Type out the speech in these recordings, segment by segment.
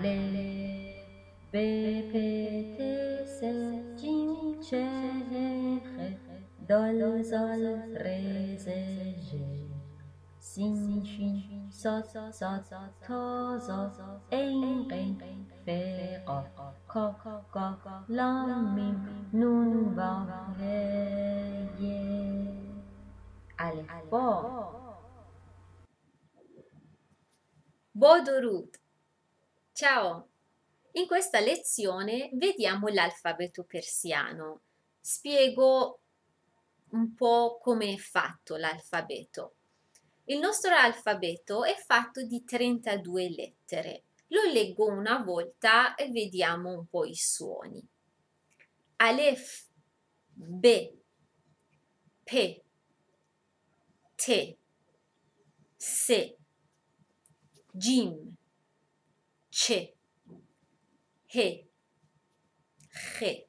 alef, be, pe, te, se, jim, che, he, dol, sol, re, se, je, sin, shin, sot, to, zo, ein, fe, qaf, qaf, lam, mim, nun, vav, he, ye. الف با. Bodorud. Ciao! In questa lezione vediamo l'alfabeto persiano. Spiego un po' come è fatto l'alfabeto. Il nostro alfabeto è fatto di 32 lettere. Lo leggo una volta e vediamo un po' i suoni. Alef, be, pe, te, se, jim, che, he, he,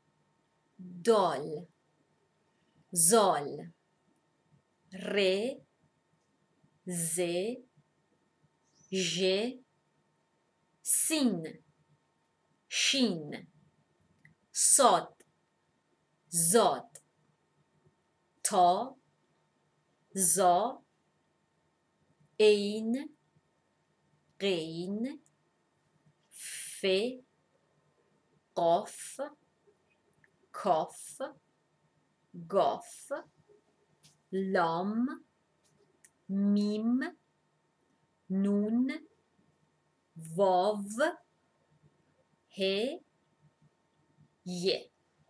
dol, zol, re, ze, je, sin, shin, sod, zod, to, zo, ein, rein, fe, qof, kof, gof, lom, mim, nun, vov, he, ye.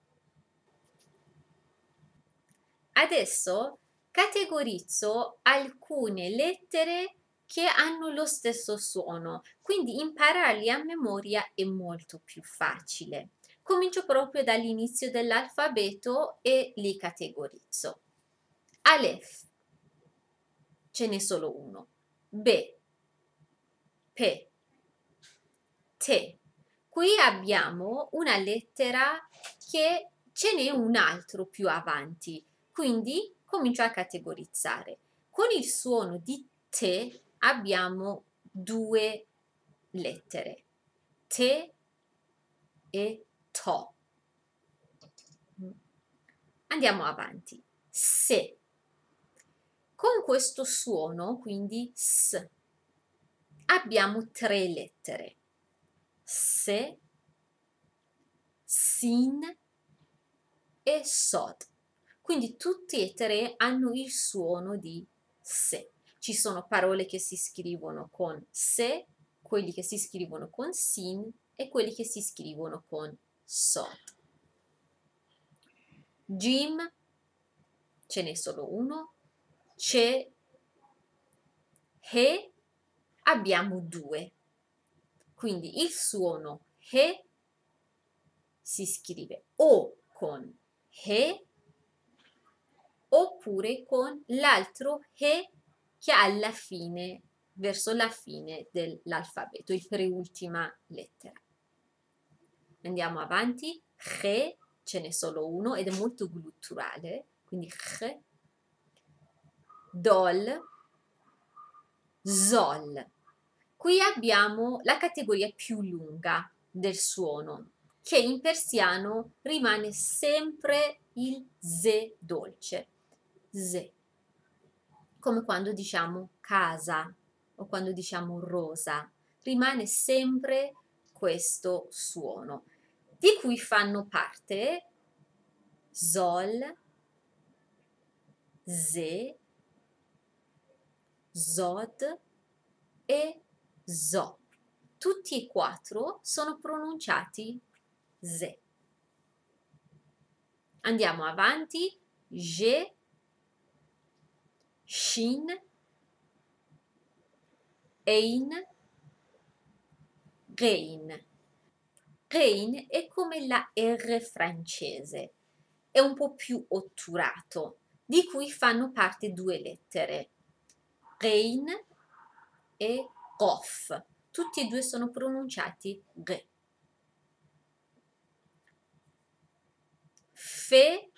Adesso categorizzo alcune lettere che hanno lo stesso suono, quindi impararli a memoria è molto più facile. Comincio proprio dall'inizio dell'alfabeto e li categorizzo. Alef, ce n'è solo uno. Be, pe, te. Qui abbiamo una lettera che ce n'è un altro più avanti, quindi comincio a categorizzare. Con il suono di te abbiamo due lettere, te e to. Andiamo avanti. Se. Con questo suono, quindi s, abbiamo tre lettere. Se, sin e sod. Quindi tutti e tre hanno il suono di se. Ci sono parole che si scrivono con se, quelli che si scrivono con sin e quelli che si scrivono con sod. Jim, ce n'è solo uno. Che, he, abbiamo due. Quindi il suono he si scrive o con he oppure con l'altro he che ha alla fine, verso la fine dell'alfabeto, il preultima lettera. Andiamo avanti. He, ce n'è solo uno ed è molto glutturale, quindi he. Dol, zol. Qui abbiamo la categoria più lunga del suono, che in persiano rimane sempre il ze dolce. Z. Come quando diciamo casa o quando diciamo rosa, rimane sempre questo suono, di cui fanno parte zol, ze, zod e zo. Tutti e quattro sono pronunciati ze. Andiamo avanti. Je, shin, ein, rein. Rein è come la R francese, è un po' più otturato, di cui fanno parte due lettere, rein e qof. Tutti e due sono pronunciati g. Fe,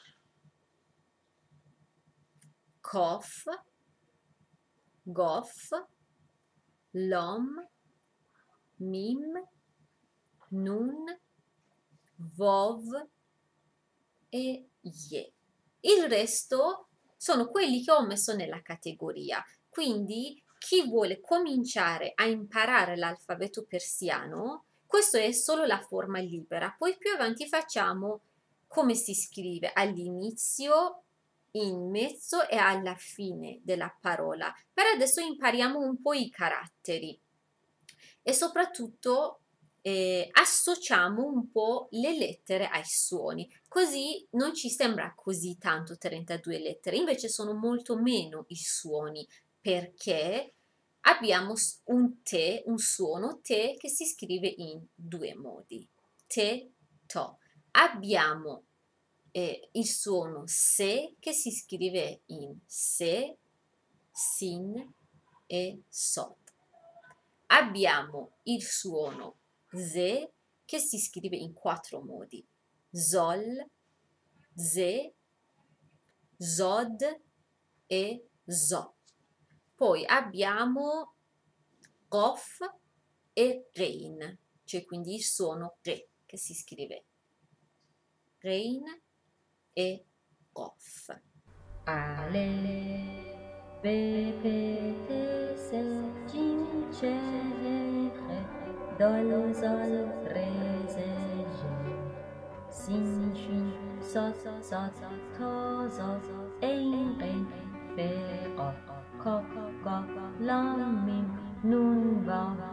kof, gof, lom, mim, nun, vov e ye. Il resto sono quelli che ho messo nella categoria, quindi chi vuole cominciare a imparare l'alfabeto persiano, questo è solo la forma libera, poi più avanti facciamo come si scrive all'inizio, in mezzo e alla fine della parola. Per adesso impariamo un po' i caratteri e soprattutto associamo un po' le lettere ai suoni, così non ci sembra così tanto 32 lettere, invece sono molto meno i suoni, perché abbiamo un suono te che si scrive in due modi, te, to. Abbiamo il suono se che si scrive in se, sin e sod. Abbiamo il suono ze che si scrive in quattro modi, zol, ze, zod e zo. Poi abbiamo qof e rein, cioè quindi il suono re che si scrive rein e qof. Ale, be, pe, te, se, jim, che, he, dol, sol, re, ze, je, sin, shin, sot, sot, to, zo, ein, fe, o, ko, lam, mim, nun, va,